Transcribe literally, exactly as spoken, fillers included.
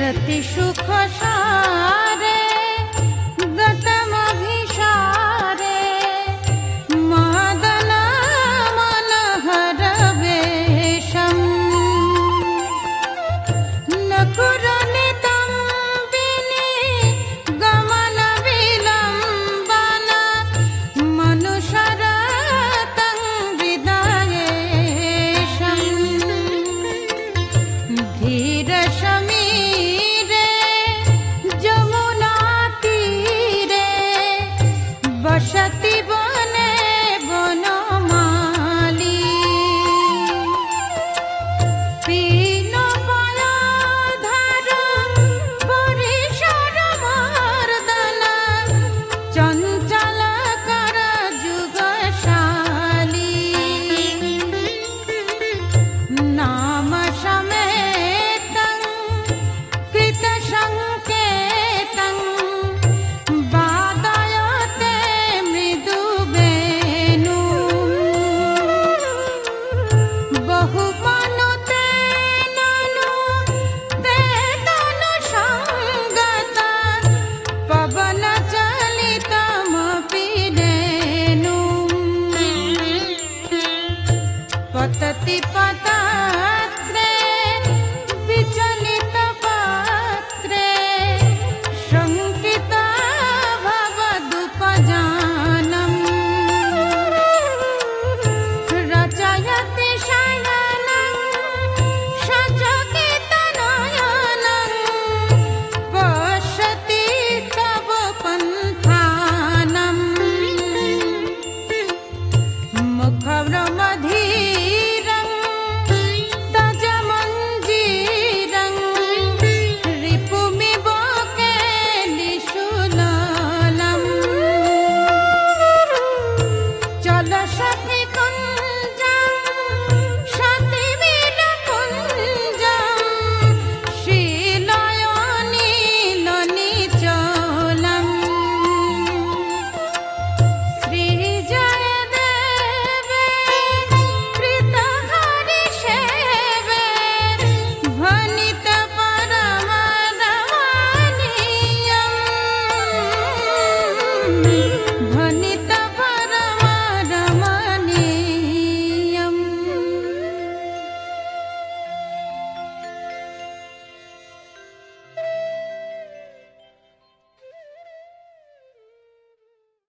रतिसुख सारे गतमभिसारे मदन मनोहर वेशम् नकुरनितं गमन विलम्बन मनुषरतं हृदयेशम् धीर समीरे जमुना तीरे बसति बने बनमाली पीन पयाधर परिसर मर्दन चंचल कर जुगशाली नाम समेतं कृत संकेतं वादयते मृदु वेणु बहु मनुते ननु ते तनु संगत पवन चलितमपि रेणु पतति पता